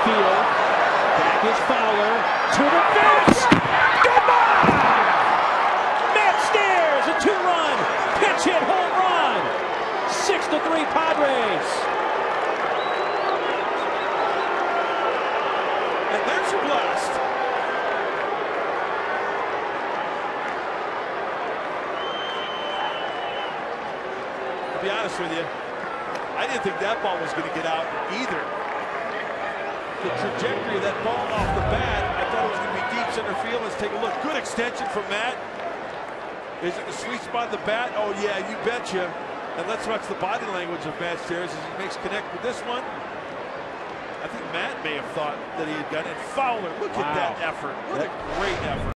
field. Back is Fowler to the fence. Goodbye! Matt Stairs, a 2-run pitch hit home run. 6-3 Padres. And there's your blast. To be honest with you, I didn't think that ball was going to get out either. The trajectory of that ball off the bat, I thought it was going to be deep center field. Let's take a look. Good extension from Matt. Is it the sweet spot of the bat? Oh, yeah, you betcha. And let's watch the body language of Matt Stairs as he makes connect with this one. I think Matt may have thought that he had got it. Fowler, look at that effort. What a great effort.